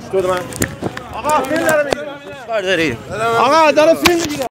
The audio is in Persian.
چطور من؟ آقا فیلم داره میگیره. کار داری؟ آقا داره فیلم میگیره.